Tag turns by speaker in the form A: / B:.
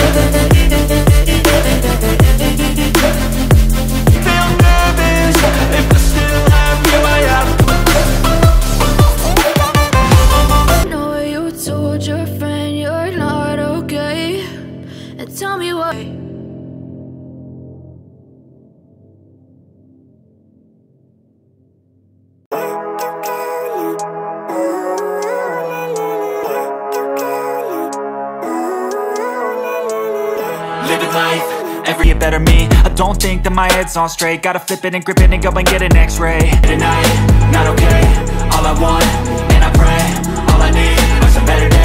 A: Feel nervous if I still have you. I have
B: know you told your friend you're not okay, and tell me why.
A: living life, every better me. I don't think that my head's on straight. Gotta flip it and grip it and go and get an x-ray. Tonight, not okay. All I want, and I pray, all I need are some better days.